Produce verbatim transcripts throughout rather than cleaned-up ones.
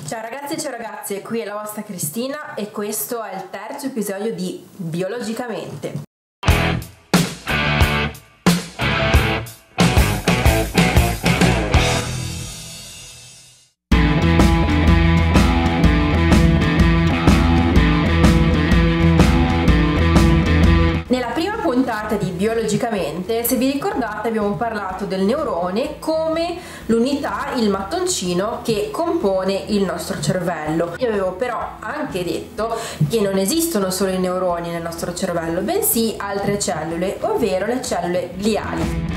Ciao ragazzi e ciao ragazze, qui è la vostra Cristina e questo è il terzo episodio di Biologicamente. Nella prima puntata di Biologicamente, se vi ricordate, abbiamo parlato del neurone come l'unità, il mattoncino che compone il nostro cervello. Io avevo però anche detto che non esistono solo i neuroni nel nostro cervello, bensì altre cellule, ovvero le cellule gliali.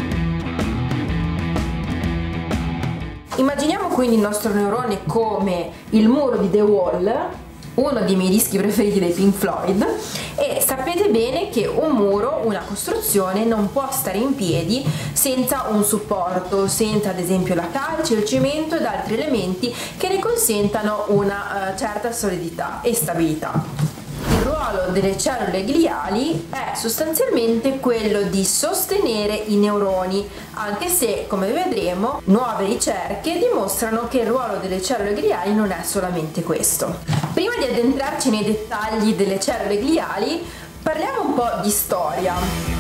Immaginiamo quindi il nostro neurone come il muro di The Wall, uno dei miei dischi preferiti dei Pink Floyd, e sapete bene che un muro, una costruzione, non può stare in piedi senza un supporto, senza ad esempio la calce, il cemento ed altri elementi che ne consentano una uh, certa solidità e stabilità. Il ruolo delle cellule gliali è sostanzialmente quello di sostenere i neuroni, anche se, come vedremo, nuove ricerche dimostrano che il ruolo delle cellule gliali non è solamente questo. Prima di addentrarci nei dettagli delle cellule gliali, parliamo un po' di storia.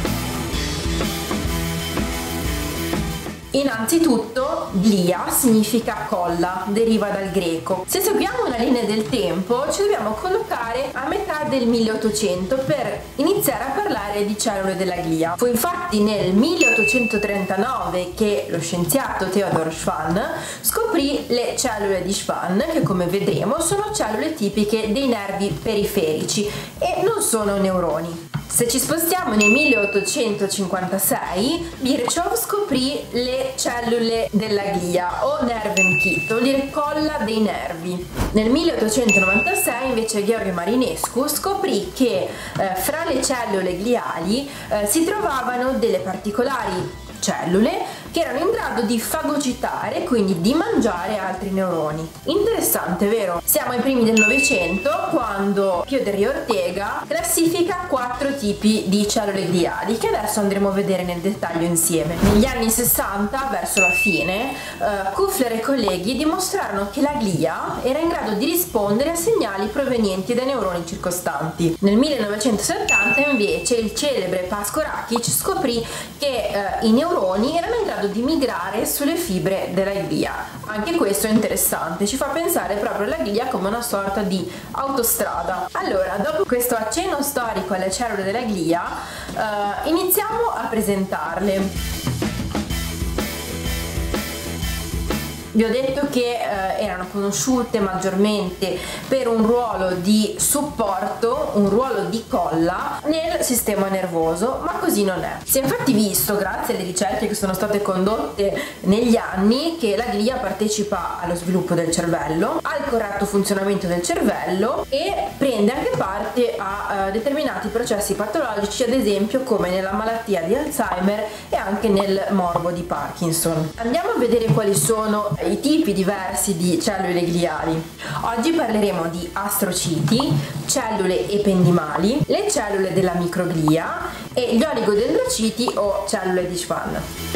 Innanzitutto, glia significa colla, deriva dal greco. Se seguiamo una linea del tempo, ci dobbiamo collocare a metà del milleottocento per iniziare a parlare di cellule della glia. Fu infatti nel milleottocentotrentanove che lo scienziato Theodor Schwann scoprì le cellule di Schwann, che come vedremo sono cellule tipiche dei nervi periferici e non sono neuroni. Se ci spostiamo nel milleottocentocinquantasei, Virchow scoprì le cellule della glia o Nervenkittel, colla dei nervi. Nel milleottocentonovantasei invece Gheorghe Marinescu scoprì che eh, fra le cellule gliali eh, si trovavano delle particolari cellule che erano in grado di fagocitare, quindi di mangiare altri neuroni. Interessante, vero? Siamo ai primi del Novecento quando Pio del Rio Ortega classifica quattro tipi di cellule gliali che adesso andremo a vedere nel dettaglio insieme. Negli anni sessanta, verso la fine, uh, Kuffler e colleghi dimostrarono che la glia era in grado di rispondere a segnali provenienti dai neuroni circostanti. Nel millenovecentosettanta invece il celebre Pasko Rakic scoprì che uh, i neuroni erano in grado di migrare sulle fibre della glia. Anche questo è interessante, ci fa pensare proprio alla glia come una sorta di autostrada. Allora, dopo questo accenno storico alle cellule della glia, eh, iniziamo a presentarle. Vi ho detto che eh, erano conosciute maggiormente per un ruolo di supporto, un ruolo di colla nel sistema nervoso, ma così non è. Si è infatti visto, grazie alle ricerche che sono state condotte negli anni, che la glia partecipa allo sviluppo del cervello, al corretto funzionamento del cervello e prende anche parte a uh, determinati processi patologici, ad esempio come nella malattia di Alzheimer e anche nel morbo di Parkinson. Andiamo a vedere quali sono i tipi diversi di cellule gliali. Oggi parleremo di astrociti, cellule ependimali, le cellule della microglia e gli oligodendrociti o cellule di Schwann.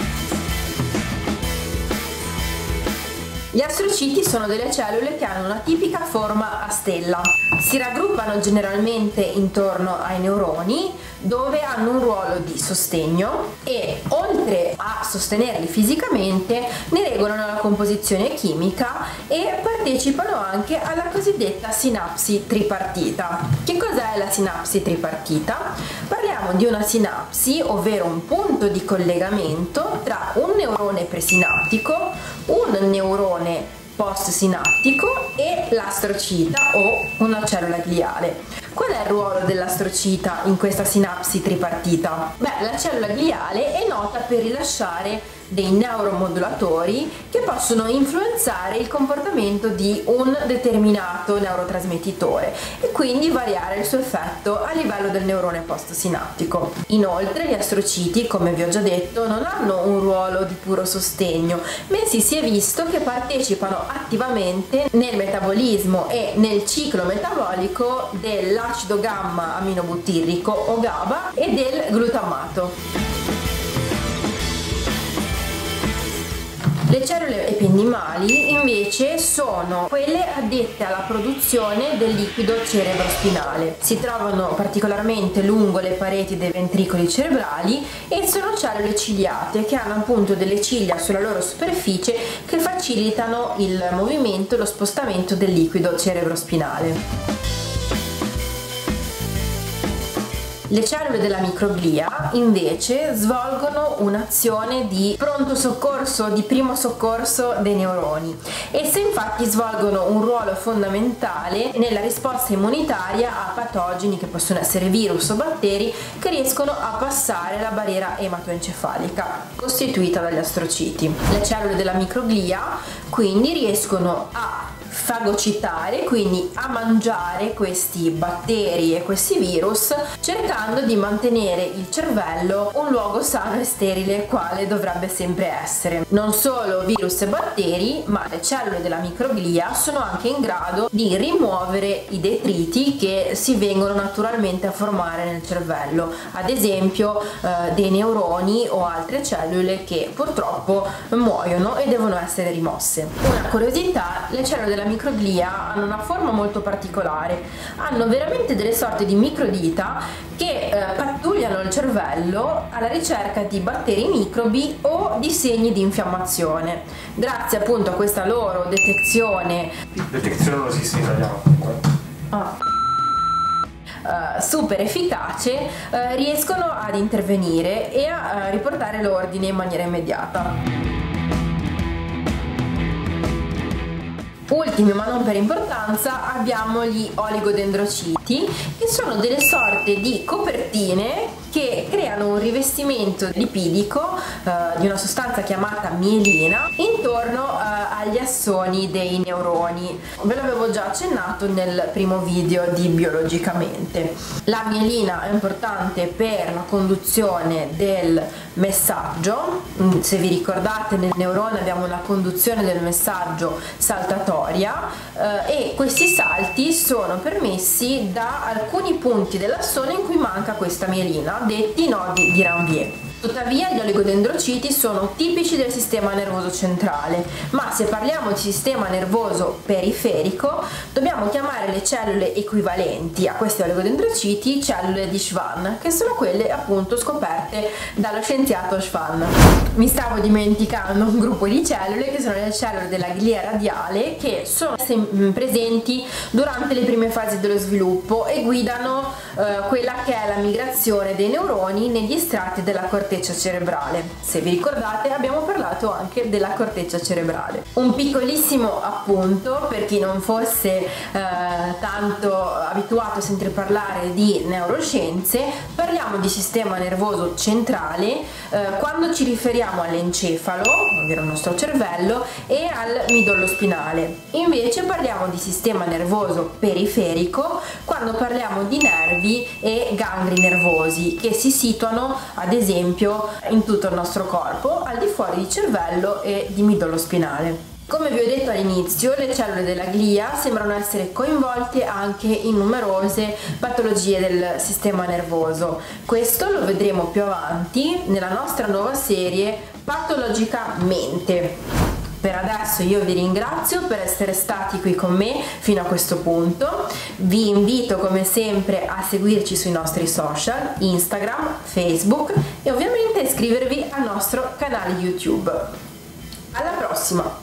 Gli astrociti sono delle cellule che hanno una tipica forma a stella. Si raggruppano generalmente intorno ai neuroni, dove hanno un ruolo di sostegno e, oltre a sostenerli fisicamente, ne regolano la composizione chimica e partecipano anche alla cosiddetta sinapsi tripartita. Che cos'è la sinapsi tripartita? Parliamo di una sinapsi, ovvero un punto di collegamento tra un neurone presinaptico, un neurone post-sinaptico e l'astrocita o una cellula gliale. Qual è il ruolo dell'astrocita in questa sinapsi tripartita? Beh, la cellula gliale è nota per rilasciare dei neuromodulatori che possono influenzare il comportamento di un determinato neurotrasmettitore e quindi variare il suo effetto a livello del neurone post-sinaptico. Inoltre gli astrociti, come vi ho già detto, non hanno un ruolo di puro sostegno, bensì si è visto che partecipano attivamente nel metabolismo e nel ciclo metabolico dell'acido gamma aminobutirrico o GABA e del glutammato. Le cellule epidimali invece sono quelle addette alla produzione del liquido cerebrospinale. Si trovano particolarmente lungo le pareti dei ventricoli cerebrali e sono cellule ciliate che hanno appunto delle ciglia sulla loro superficie che facilitano il movimento e lo spostamento del liquido cerebrospinale. Le cellule della microglia invece svolgono un'azione di pronto soccorso, di primo soccorso dei neuroni. Esse infatti svolgono un ruolo fondamentale nella risposta immunitaria a patogeni che possono essere virus o batteri che riescono a passare la barriera ematoencefalica costituita dagli astrociti. Le cellule della microglia quindi riescono a fagocitare, quindi a mangiare questi batteri e questi virus, cercando di mantenere il cervello un luogo sano e sterile quale dovrebbe sempre essere. Non solo virus e batteri, ma le cellule della microglia sono anche in grado di rimuovere i detriti che si vengono naturalmente a formare nel cervello, ad esempio eh, dei neuroni o altre cellule che purtroppo muoiono e devono essere rimosse. Una curiosità: le cellule della microglia hanno una forma molto particolare, hanno veramente delle sorte di microdita che eh, pattugliano il cervello alla ricerca di batteri microbi o di segni di infiammazione. Grazie appunto a questa loro detezione detezione non esiste in italiano. ah. Uh, super efficace, uh, riescono ad intervenire e a uh, riportare l'ordine in maniera immediata. Ultimi ma non per importanza abbiamo gli oligodendrociti, che sono delle sorte di copertine che creano un rivestimento lipidico eh, di una sostanza chiamata mielina intorno eh, agli assoni dei neuroni. Ve l'avevo già accennato nel primo video di Biologicamente. La mielina è importante per la conduzione del messaggio. Se vi ricordate, nel neurone abbiamo una conduzione del messaggio saltatoria eh, e questi salti sono permessi da alcuni punti dell'assone in cui manca questa mielina, detti nodi di Ranvier. Tuttavia gli oligodendrociti sono tipici del sistema nervoso centrale, ma se parliamo di sistema nervoso periferico dobbiamo chiamare le cellule equivalenti a questi oligodendrociti cellule di Schwann, che sono quelle appunto scoperte dallo scienziato Schwann. Mi stavo dimenticando un gruppo di cellule che sono le cellule della glia radiale, che sono presenti durante le prime fasi dello sviluppo e guidano eh, quella che è la migrazione dei neuroni negli strati della corteccia cerebrale. Se vi ricordate, abbiamo parlato anche della corteccia cerebrale. Un piccolissimo appunto per chi non fosse eh, tanto abituato a sentire parlare di neuroscienze: parliamo di sistema nervoso centrale eh, quando ci riferiamo all'encefalo, ovvero il nostro cervello, e al midollo spinale. Invece parliamo di sistema nervoso periferico quando parliamo di nervi e gangli nervosi che si situano ad esempio in tutto il nostro corpo, al di fuori di cervello e di midollo spinale. Come vi ho detto all'inizio, le cellule della glia sembrano essere coinvolte anche in numerose patologie del sistema nervoso. Questo lo vedremo più avanti nella nostra nuova serie Patologicamente. Per adesso io vi ringrazio per essere stati qui con me fino a questo punto. Vi invito come sempre a seguirci sui nostri social, Instagram, Facebook, e ovviamente a iscrivervi al nostro canale YouTube. Alla prossima!